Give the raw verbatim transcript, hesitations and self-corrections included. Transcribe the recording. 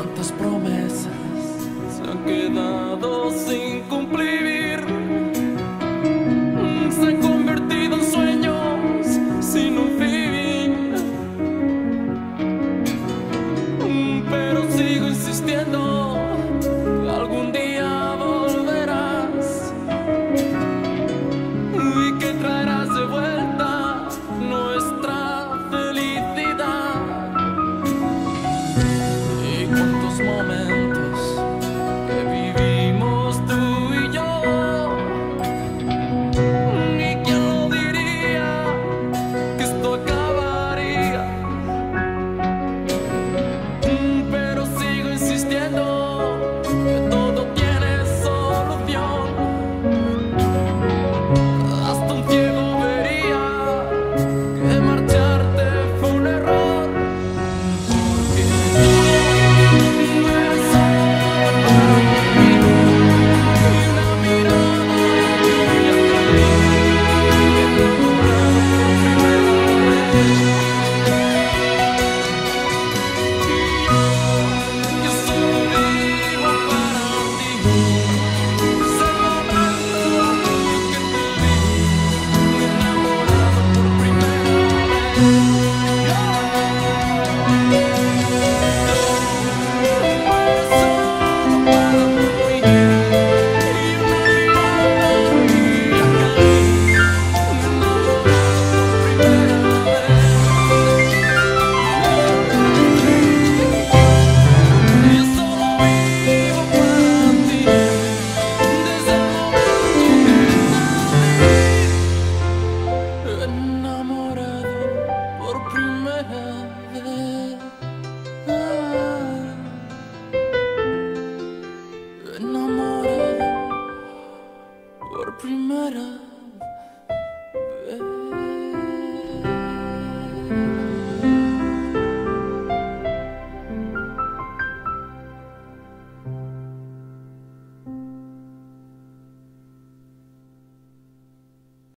cuántas promesas se han quedado sin cumplir. Se han convertido en sueños sin un fin. Pero sigo insistiendo que algún día volverás y que traerás de vuelta nuestra felicidad. Y cuántos momentos que vivimos tú y yo, y quién lo diría que esto acabaría. Pero sigo insistiendo que todo tiene solución. Hasta un ciego vería que marcharte fue un error, porque tú eres solo para mí. Y una mirada tuya caí enamorado por primera vez. Y yo, yo solo vivo para ti. Desde el momento que te vi enamorado por primera vez. Enamorado por primera vez. Enamorado por primera vez.